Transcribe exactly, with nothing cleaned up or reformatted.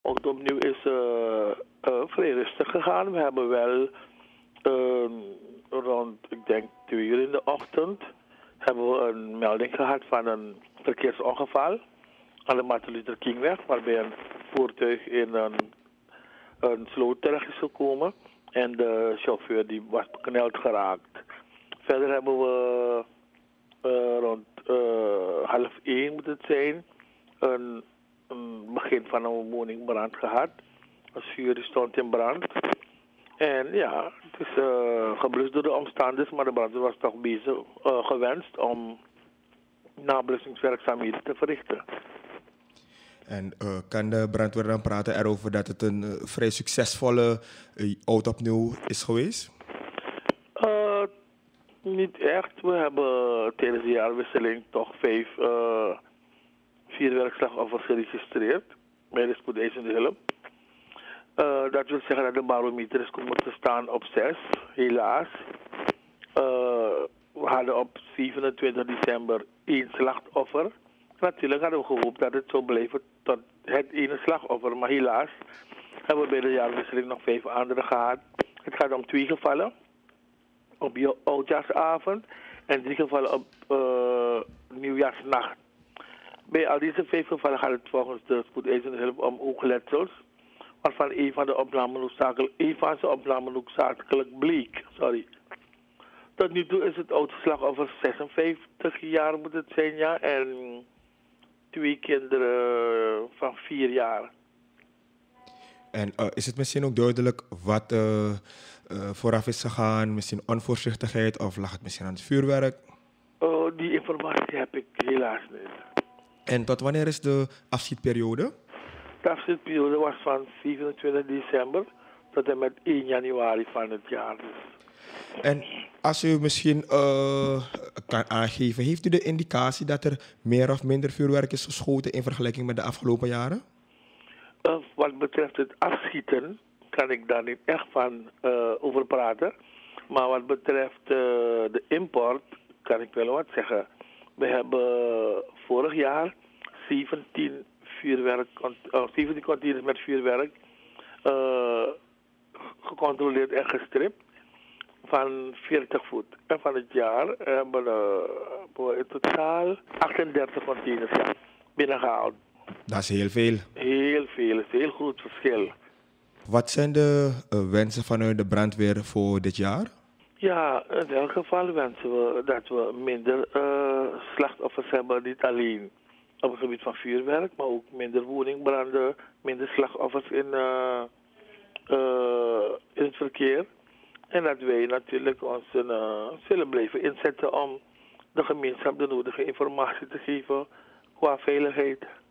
Ook opnieuw is uh, uh, vrij rustig gegaan. We hebben wel uh, rond, ik denk twee uur in de ochtend, hebben we een melding gehad van een verkeersongeval aan de Martin Luther Kingweg, waarbij een voertuig in een, een sloot terecht is gekomen en de chauffeur die was bekneld geraakt. Verder hebben we uh, rond uh, half één moet het zijn, een, een begin van een woningbrand gehad. Een vuur die stond in brand. En ja, het is uh, geblust door de omstanders, maar de brandweer was toch bezig uh, gewenst om nablussingswerkzaamheden te verrichten. En uh, kan de brandweer dan praten erover dat het een uh, vrij succesvolle uh, oud opnieuw is geweest? Uh, niet echt. We hebben tijdens de jaarwisseling toch vijf uh, vuurwerkslachtoffers geregistreerd bij de spoedeisende hulp. Uh, dat wil zeggen dat de barometer is komen te staan op zes, helaas. Uh, we hadden op zevenentwintig december één slachtoffer. Natuurlijk hadden we gehoopt dat het zou blijven tot het ene slachtoffer, maar helaas hebben we bij de jaarwisseling nog vijf andere gehad. Het gaat om twee gevallen op je oudjaarsavond en drie gevallen op uh, nieuwjaarsnacht. Bij al deze vijf gevallen gaat het volgens de spoedeisende hulp om oogletsels, waarvan een van de opnamen noodzakelijk, een van zijn opnamen noodzakelijk bleek. Sorry. Tot nu toe is het oudste slachtoffer zesenvijftig jaar moet het zijn, ja, en twee kinderen van vier jaar. En uh, is het misschien ook duidelijk wat uh, uh, vooraf is gegaan? Misschien onvoorzichtigheid of lag het misschien aan het vuurwerk? Uh, die informatie heb ik helaas niet. En tot wanneer is de afschietperiode? De afschietperiode was van zevenentwintig december tot en met één januari van het jaar. En als u misschien uh, kan aangeven, heeft u de indicatie dat er meer of minder vuurwerk is geschoten in vergelijking met de afgelopen jaren? Uh, wat betreft het afschieten kan ik daar niet echt van uh, over praten. Maar wat betreft uh, de import kan ik wel wat zeggen. We hebben vorig jaar zeventien, vuurwerk, uh, zeventien containers met vuurwerk uh, gecontroleerd en gestript van veertig voet. En van het jaar hebben we in totaal achtendertig containers ja, binnengehaald. Dat is heel veel. Heel veel, het is een heel groot verschil. Wat zijn de uh, wensen vanuit de brandweer voor dit jaar? Ja, in elk geval wensen we dat we minder uh, slachtoffers hebben. Niet alleen op het gebied van vuurwerk, maar ook minder woningbranden, minder slachtoffers in, uh, uh, in het verkeer. En dat wij natuurlijk ons uh, zullen blijven inzetten om de gemeenschap de nodige informatie te geven qua veiligheid.